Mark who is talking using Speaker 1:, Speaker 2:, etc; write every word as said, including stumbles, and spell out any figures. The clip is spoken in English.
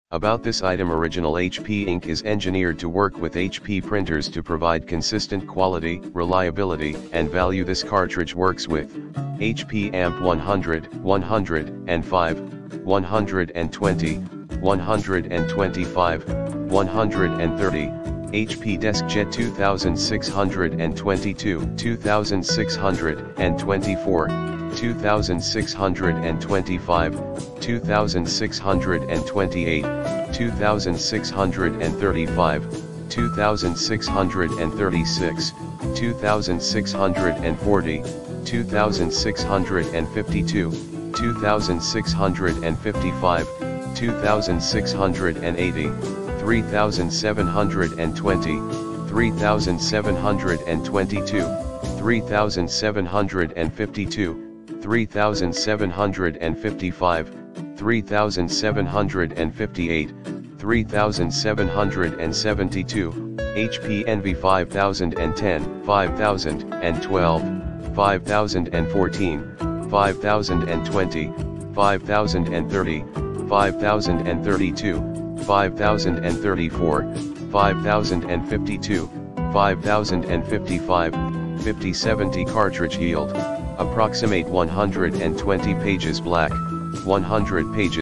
Speaker 1: About this item: original H P ink is engineered to work with H P printers to provide consistent quality, reliability, and value. This cartridge works with H P A M P one hundred, one hundred five, one hundred twenty, one hundred twenty-five, one hundred thirty, H P DeskJet two thousand six hundred twenty-two, two thousand six hundred twenty-four, two thousand six hundred twenty-five, two thousand six hundred twenty-eight, two thousand six hundred thirty-five, two thousand six hundred thirty-six, two thousand six hundred forty, two thousand six hundred fifty-two, two thousand six hundred fifty-five, two thousand six hundred eighty, three thousand seven hundred twenty, three thousand seven hundred twenty-two, three thousand seven hundred fifty-two, three thousand seven hundred fifty-five, three thousand seven hundred fifty-eight, three thousand seven hundred seventy-two, H P N V five thousand ten, five thousand twelve, five thousand fourteen, five thousand twenty, five thousand thirty, five thousand thirty-two, five thousand thirty-four, five thousand fifty-two, five thousand fifty-five, fifty seventy. Cartridge yield: approximate one hundred twenty pages black, one hundred pages